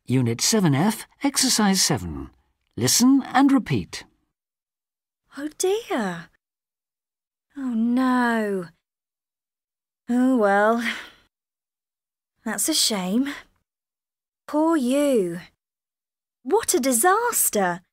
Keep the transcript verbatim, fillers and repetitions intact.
Unit seven F, Exercise seven. Listen and repeat. Oh dear. Oh no. Oh well. That's a shame. Poor you. What a disaster.